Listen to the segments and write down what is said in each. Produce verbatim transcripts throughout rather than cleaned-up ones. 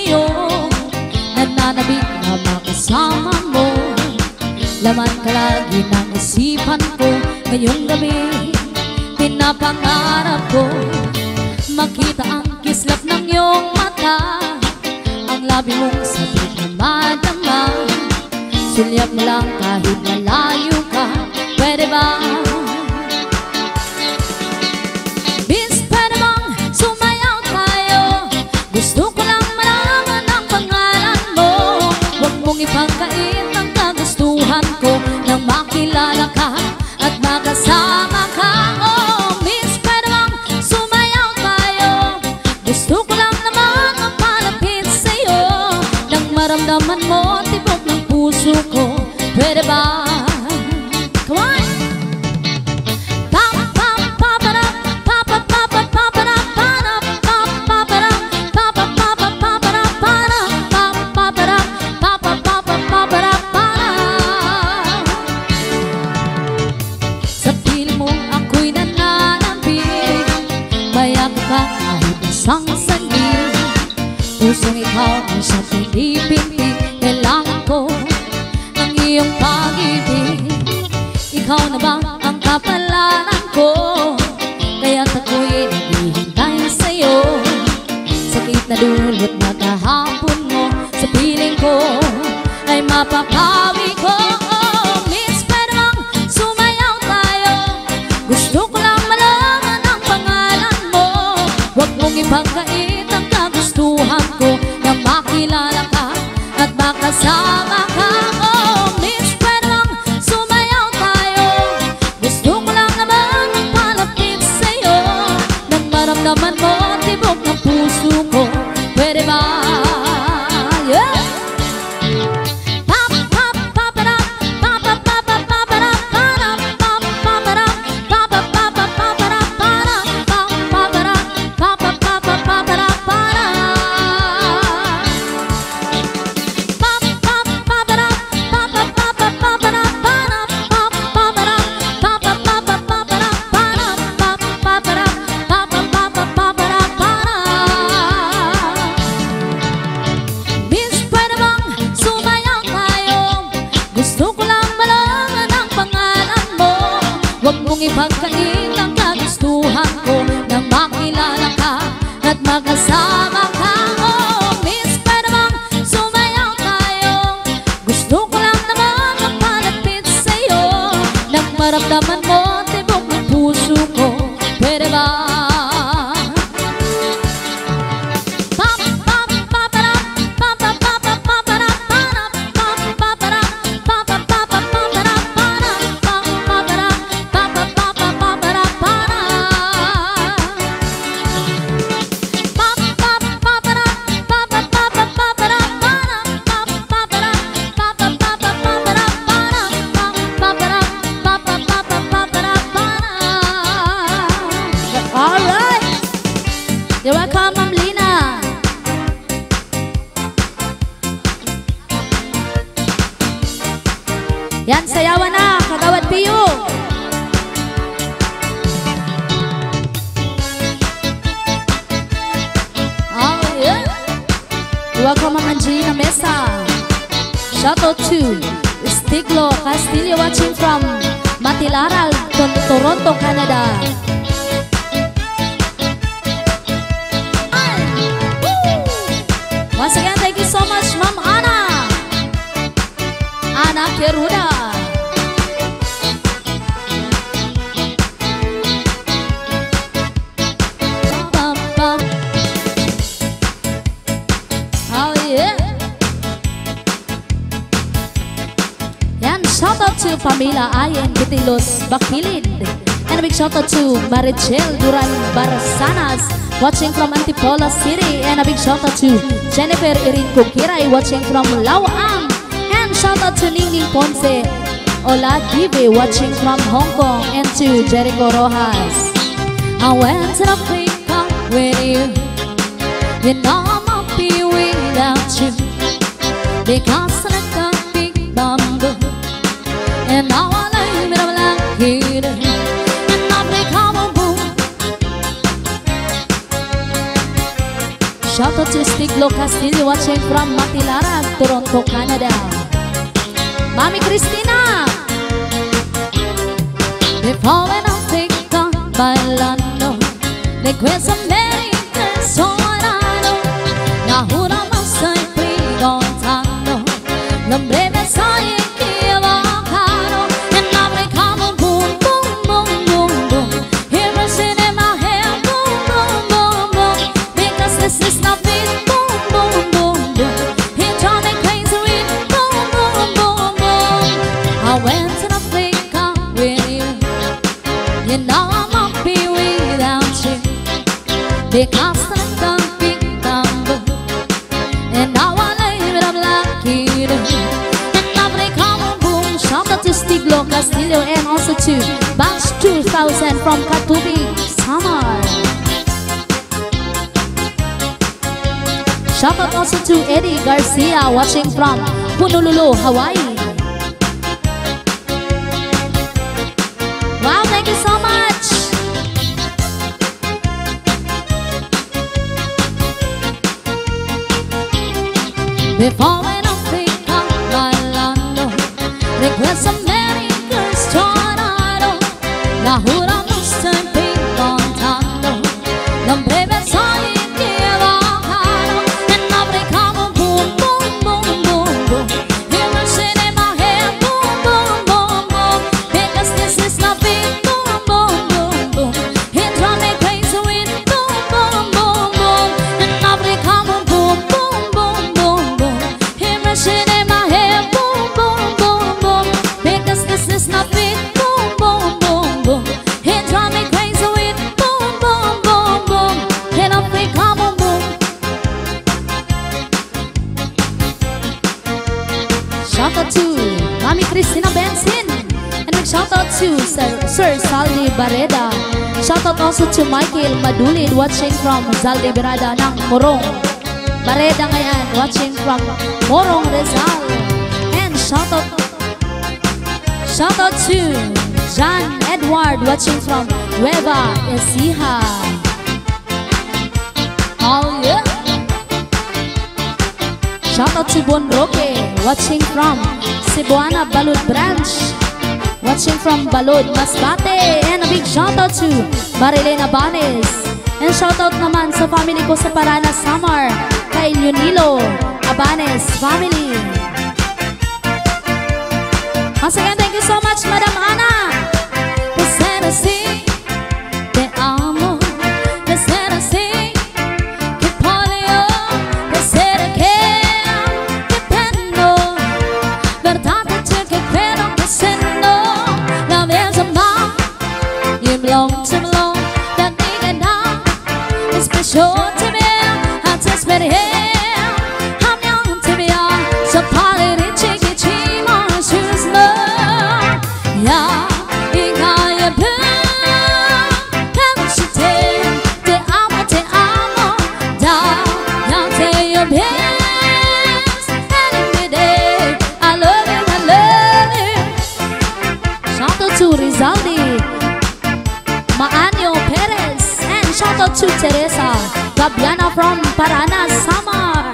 sa'yo, nananabik na makasama mo. Laman ka lagi ng isipan ko. Ngayong gabi, pinapangarap ko makita ang kislap ng iyong mata, ang labi mong sabik na madama. Sulyap mo lang kahit malayo ka, pwede ba? Miss, pwede bang sumayaw tayo? Gusto ko lang malaman ang pangalan mo. Huwag mong ipagkait ang kagustuhan ko nang makilala ka at makasama ka. Oh, miss, pwede bang sumayaw tayo? Gusto ko lang naman ang malapit sa'yo, nang maramdaman mo tibok ng puso ko. Pwede ba? Come on! Isang sandil, pusong ikaw ang sa pinipintig. Kailangan ko ng iyong pag-ibig. Ikaw na ba ang kapalaran ko? Kaya't ako'y naghihintay sa'yo. Sakit na dulot na kahapon mo, sa piling ko ay mapapawi ko. Oh, miss, pwede bang sumayaw tayo? Gusto ko lang malaman ang pangalan mo. Huwag mong ipagkait ang kagustuhan ko nang makilala ka at makasama ka. Oh, miss, pwede bang sumayaw tayo? Gusto ko lang naman ang palapit sa'yo, nang maramdaman mo tibok ng puso ko. Pwede ba? Yeah! Ipagkait ang kagustuhan ko nang makilala ka at makasama ka. Oh, miss, pwede bang sumayaw tayo? Gusto ko lang naman ang palapit sa'yo, nang maramdaman mo tibok ng puso ko. Pwede ba? You're welcome, Ma'am Lina. Yan, sayawan na, Kagawad Piyo. Oh, yeah. You're welcome, Ma'am Angelina Mesa. Shout out to Stiglo Castillo, watching from Matilaral, Toronto, Canada. Once again, thank you so much, Ma'am Ana. Ana Keruda. Oh yeah. Yan, shout out to Pamela Ayen Bitilos Bakilid. And a big shout out to Marichel Duran Barasanas, watching from Antipolo City. And a big shout out to Jennifer Irin Kukiray, watching from Laoam. And shout out to Ningning Ponce Oladive, watching from Hong Kong. And to Jericho Rojas. I went to the pickup with you. You know I won't be without you, because I got big bamboo. And now I live in a black heater. Shout out to Stiglo Castillo, watching from Matilara, Toronto, Canada. Mami Cristina. Before when I think on bailando, le questo merito sonando, la hura ma stai prigontando, non breve sai equivocado, and abre come boom boom boom boom boom, hear us in my head boom boom boom boom, because this is not beat boom boom boom boom, he drive me crazy with boom boom boom boom. I went to the Africa with you, you know I won't be without you, because the don't be number, and now I live it up like you do. And nobody come on boom, shout out to Stiglo Castillo and also to Batch two thousand from Katubi, Samar. Shout out also to Eddie Garcia watching from Honolulu, Hawaii. Wow, thank you so much. Before when I think of bailando, regresa America's tornado, la jura no estoy contando, non breve soy equivocado, and nobody come on boom boom boom boom boom, hear me sing in my head boom boom boom boom, because this is not beat boom boom boom boom, he drive me crazy with boom boom boom boom, and nobody come on boom boom boom boom boom, hear me sing in my head boom boom boom boom, because this is not beat boom boom boom boom, he drive me crazy with boom boom boom boom, and nobody come on boom. Shout out to Mami Cristina Benson, and big shout out to Sir, Sir Saldi Bareda. Shout out also to Michael Madulid watching from Zaldi Bareda ng Morong Bareda ngayon, watching from Morong Rizal. And shout out Shout out to John Edward watching from Nueva Ecija. Oh yeah. Shout out to Bon Roque watching from Cebuana Balud Branch, watching from Balud Masbate. And a big shout out to Marilena Banes. And shout out naman sa family ko sa Parana Samar, kay Leonilo Abanes family. Once again, thank you so much, Madam Ana. Desde así, te amo. Desde así, que polio. Desde que dependo. Verdad es que creo que siendo la vez más. You belong to belong. That nigga now is special to me. I just met him. I'm young to be young. So party, chicky, chicky, shoes love. Yeah, you got your blue. Can't you tell? Te amo, te amo. Da, now tell your best. Every day, I love you, I love you. Shout out to Rizaldi Maanyo Perez, and shout out to Teresa Gabiana from Parana Samar.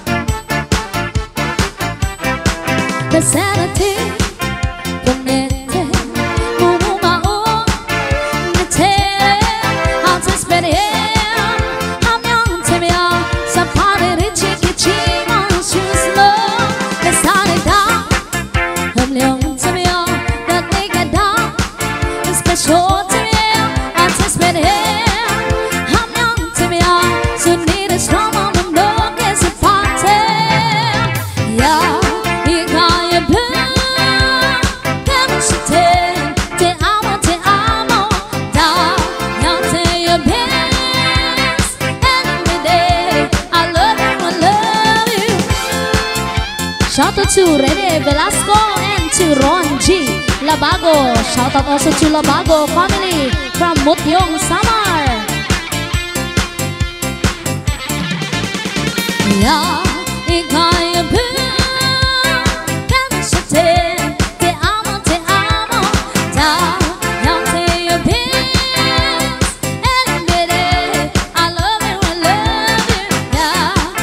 The sanity promete bumumao nete I'll just bet him I'm young to me sa party chiki chiki shoes low the sanity I'm young to me that nigga down is special to me I just bet him I'm young to me so need a strong on the look as a party. Yeah, you got your blue. Can't you tell? Te amo, te amo. Da, now tell your best. Every day, I love you, I love you. Shout out to Rene Velasco and to Ron G Labago. Shout out also to Labago family from Mutyong, Samar. Yeah, you got your blue. Can't you tell? Te amo, te amo. Da, now tell your best. Every day, I love you, I love you. Yeah.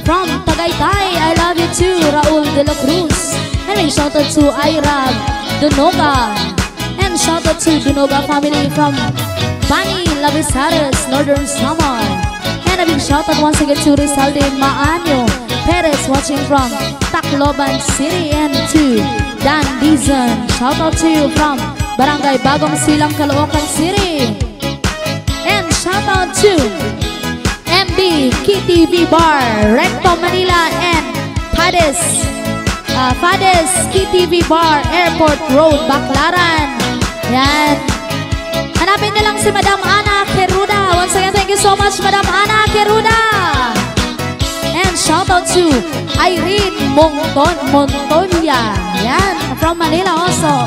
from Tagaytay, I love you too, Raul de la Cruz. And a shout out to Ira Dunoga. And shout out to Dunoga family from Bani, Lavisares, Northern Samar. And a big shout out once again to Rizalde Maanyo Perez watching from Tacloban City. And to Dan Dizon, shout out to you from Barangay Bagong Silang, Caloocan City. And shout out to M B K T V Bar, Recto Manila, and Fades uh, Fades K T V Bar, Airport Road, Baclaran. Yan. Hanapin niyo lang si Madam Ana Keruda. Once again, thank you so much, Madam Ana Keruda. And shout out to Irene Monton Montoya. Yan, from Manila also.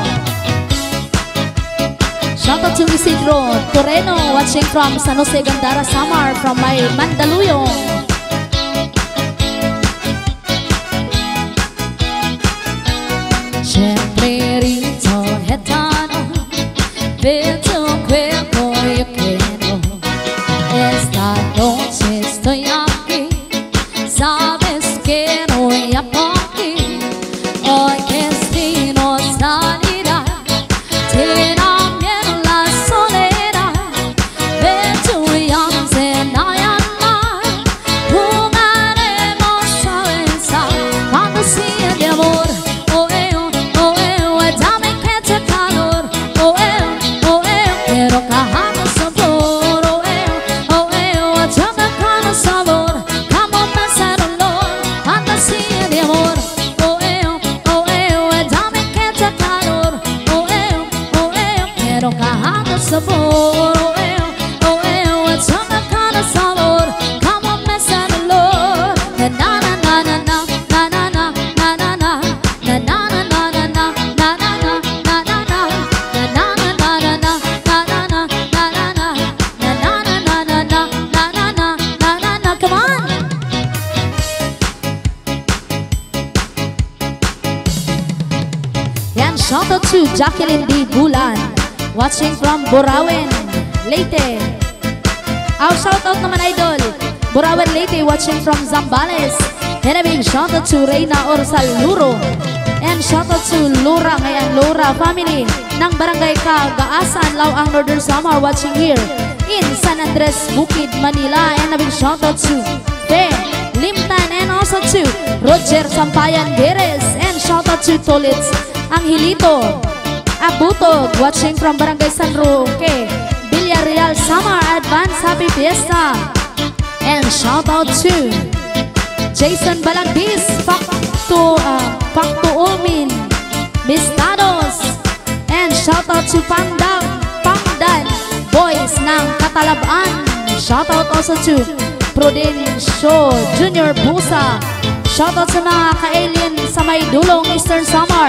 Shout out to Isidro Toreno watching from San Jose, Gandara, Samar, from my Mandaluyong. Siempre rito hetano, veo cuerpo yo quiero. Esta noche estoy aquí, sabes que no voy a poder. Hoy que si no salirá, te shout out to Jacqueline D. Bulan watching from Burawen, Leyte. Our shout out naman idol, Burawen, Leyte watching from Zambales. And a big shout out to Reyna Orsal Luro. And shout out to Lura, ngayon Lura family ng Barangay Cagaasan, Laoang, Northern Samar watching here in San Andres, Bukid, Manila. And a big shout out to Fe Limtan and also to Roger Sampayan Geres. And shout out to Tolits Angelito Abutog watching from Barangay San Roque, Villarreal, Samar. Advance happy fiesta. And shout out to Jason Balagdis, Pakto uh, Pakto Umin Mistados. And shout out to Pandan Pandan Boys ng Katalabaan. Shout out also to Prudencio Junior Busa. Shout out sa mga ka-alien sa may dulong Eastern Samar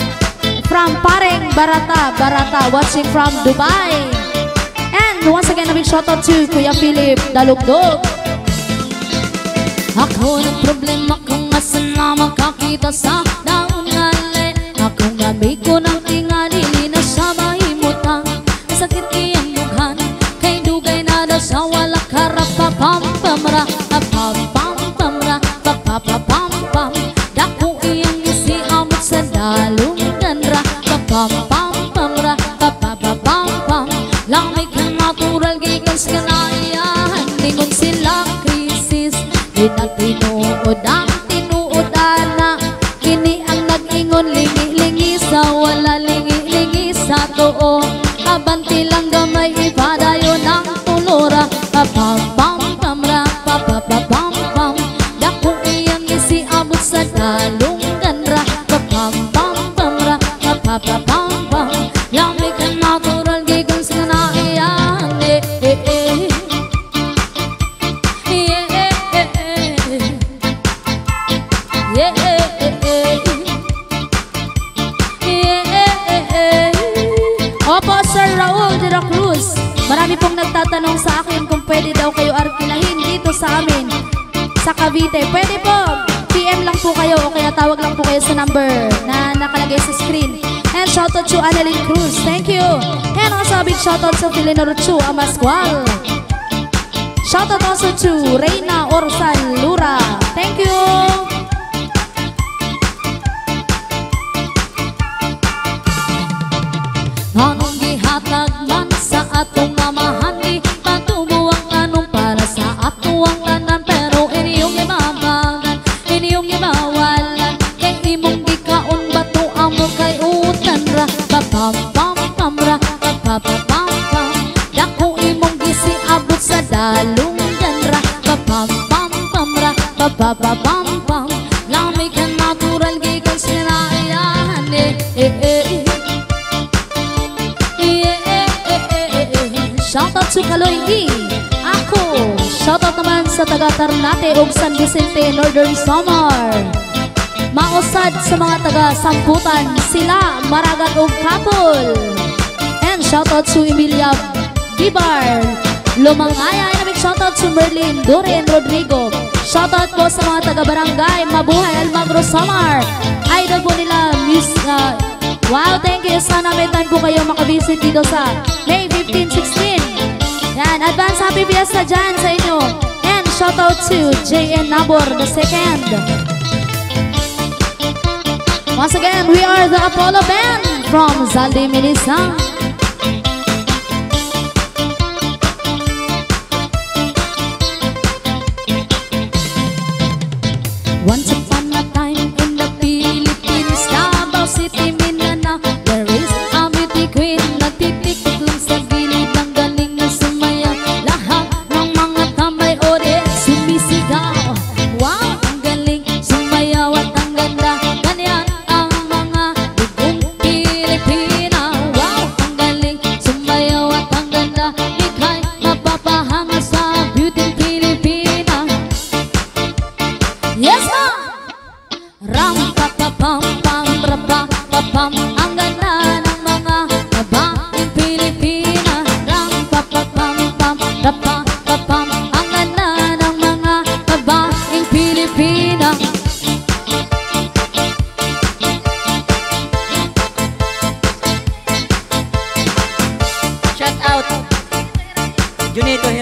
from Pareng Barata Barata watching from Dubai. And once again a big shout out to Kuya Philip Dalugdog. Ako ng problema kung asan na makakita sa naungali. Ako nga may ko ng tingali na sa mahimutang sakit iyang dughan kay dugay na daw sa wala karapapampamra papapampamra papapapampam dako iyang isiamot sa dalungan ra papapampamra papapapampam lamig kang natural gikan sa kanayahan ningon sila krisis di na tinuod ang tinuod ana kini ang nag-ingon lingi-lingi sa wala lingi-lingi sa tuo abanti lang gamay ipadayon ang tulora papapampamra papapapampam dako iyang isiabot sa dalungan ra papapampamra papapapampam lamig kang natural gikan sa kanayahan eh eh eh Opo, Sir Raul de la Cruz. Marami pong nagtatanong sa akin kung pwede daw kayo arkilahin dito sa amin sa Cavite. Pwede po, P M lang po kayo o kaya tawag lang po kayo sa number na nakalagay sa screen. And shout out to Annalyn Cruz, thank you. And also a big shout out to Filino Ruchu Amascual. Shout out also to Reyna Orsal Lura. Thank you. Anong gihatag man sa atong amahan, di patubuang anong para sa ato ang tanan, pero iniyong imabagan, iniyong imawalan, kay imong gikaon bato amo kay utan ra, papam pam pam ra, papapam pam, dako imong gisi abot sa dalungan ra, papam pam pam ra, papapam pam, lami ka natural gikan sinailahan eh eh eh. Shoutout to Kaloy E. Ako. Shoutout naman sa taga Ternate ug San Vicente, Northern Samar. Mausad sa mga taga Samputan, sila Maragat ug Kapol. And shoutout to Emilia Bibar, Lumangaya. And a big shoutout to Merlin Dore and Rodrigo. Shoutout po sa mga taga Barangay Mabuhay, Almagro, Samar. Idol po nila Miss uh, wow, thank you. Sana may time po kayo makabisit dito sa May fifteen sixteen. Yan, advance happy fiesta dyan sa inyo. And shout out to J N Nabor the second. Once again, we are the Apollo Band from Zaldi, Minisa. Once upon a time in the Philippines, Davao City, Mindanao, there is a beauty queen na titik lang sa gilid ng galing na sumayaw. Lahat ng mga tambay ore sumisigaw. Wow, ang galing sumayaw at ang ganda. Ganyan ang mga dugong Pilipina. Wow, ang galing sumayaw at ang ganda. Ika'y mapapahanga sa beauty Pilipina. Yes, ma'am! Ram pa pa pam pam ra pa pa pam, ang ganda ng mga babaeng Pilipina. Ram pa pa pam pam ra pa pa pam, ang ganda ng mga babaeng Pilipina. Shout out Junito